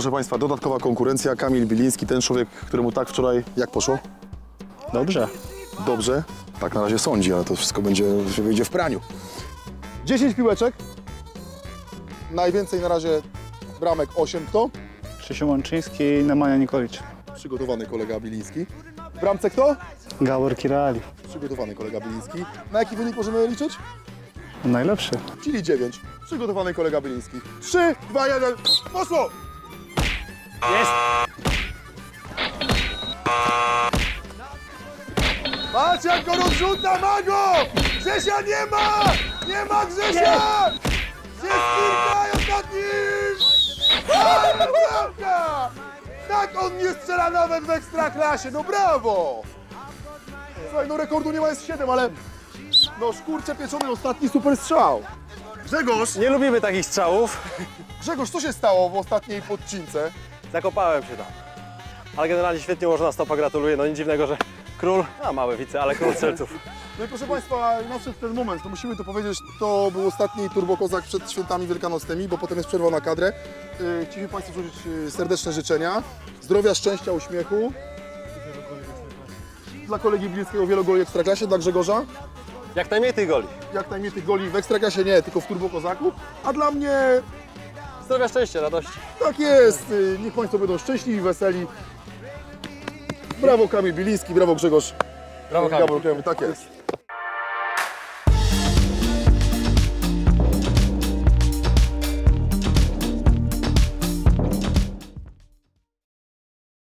proszę Państwa, dodatkowa konkurencja. Kamil Biliński, ten człowiek, któremu tak wczoraj, jak poszło? Dobrze. Dobrze? Tak na razie sądzi, ale to wszystko wyjdzie w praniu. 10 piłeczek. Najwięcej na razie bramek 8. Kto? Krzysiu Łączyński i Nemanja Nikolić. Przygotowany kolega Biliński. W bramce kto? Gabor Kirali. Przygotowany kolega Biliński. Na jaki wynik możemy liczyć? Najlepszy. Czyli 9. Przygotowany kolega Biliński. 3, 2, 1. Poszło! Jest! Patrz jak go rozrzuca, ma go! Grzesia nie ma! Nie ma Grzesia! Jest kilka i ostatni! Ale bramka! Tak on nie strzela nawet w Ekstraklasie, no brawo! Słuchaj, no rekordu nie ma, jest 7, ale no szkurcze pieczony, ostatni super strzał. Grzegorz! Nie lubimy takich strzałów. Grzegorz, co się stało w ostatniej podcince? Zakopałem się tam. Ale generalnie świetnie ułożona stopa, gratuluję. No nic dziwnego, że król, mały wice, ale król strzelców. No i proszę Państwa, nadszedł ten moment, no musimy to powiedzieć, to był ostatni turbokozak przed świętami wielkanocnymi, bo potem jest przerwa na kadrę. Chcieliśmy Państwu złożyć serdeczne życzenia, zdrowia, szczęścia, uśmiechu. Dla kolegi Bilińskiego wielu goli w Ekstraklasie, dla Grzegorza. Jak najmniej tych goli. Jak najmniej tych goli w Ekstraklasie nie, tylko w turbokozaku. A dla mnie Zdrowia, szczęścia, radości. tak jest, niech Państwo będą szczęśliwi, weseli. Brawo Kamil Biliński, brawo Grzegorz. Brawo Kamil. Tak jest.